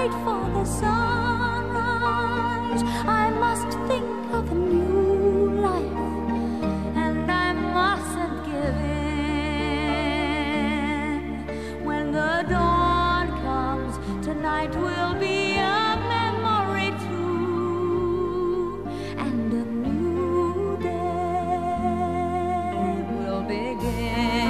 wait for the sunrise. I must think of a new life, and I mustn't give in. When the dawn comes, tonight will be a memory too, and a new day will begin.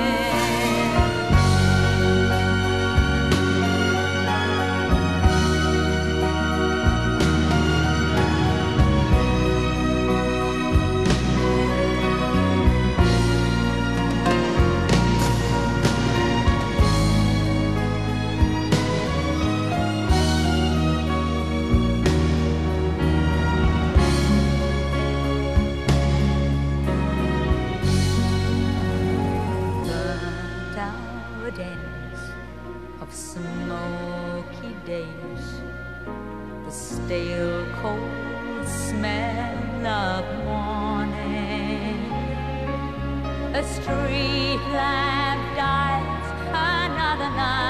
Days of smoky days, the stale cold smell of morning, a street lamp dies another night.